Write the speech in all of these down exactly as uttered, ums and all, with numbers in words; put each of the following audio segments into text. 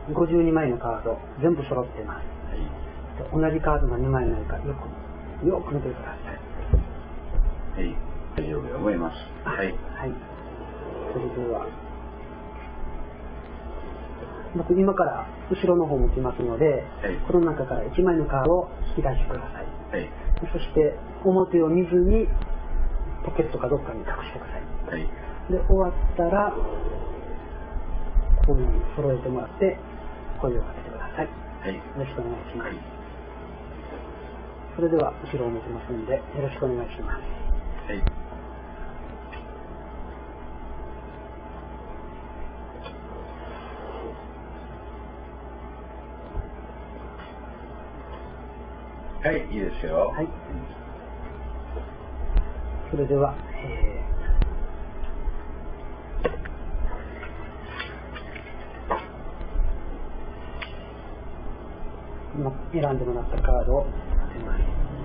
ごじゅうにまいのカード全部揃っています。はい、同じカードがにまいないかよくよく見てください。 はい、大丈夫だと思います。はい、 はい、それでは僕今から後ろの方向きますので、はい、この中からいちまいのカードを引き出してください。はい、そして表を見ずにポケットかどっかに隠してください。はい、で終わったらこういうふうに揃えてもらって声をかけてください。はい、よろしくお願いします。はい、それでは後ろを向きますのでよろしくお願いします。はい、 はい、いいですよ。はい。 それでは、えー、今選んでもらったカードを当てます。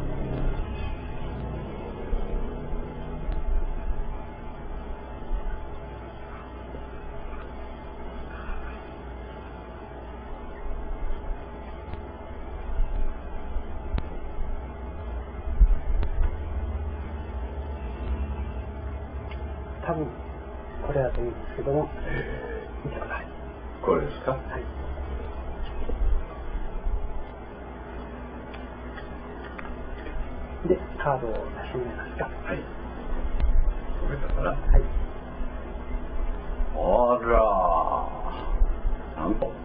多分これだと思うんですけども、見てください。 これですか？はい。 で、カードを出してもらえますか？ はい。これだから。はい。あらー、なんと。